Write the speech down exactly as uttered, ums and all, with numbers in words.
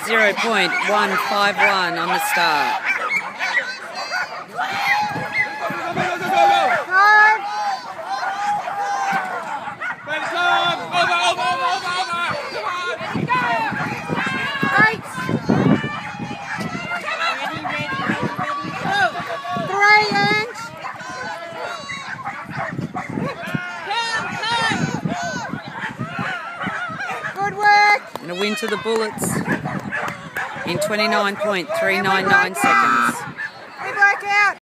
zero point one five one on the start. And a win to the Bullets in twenty-nine point three nine nine seconds.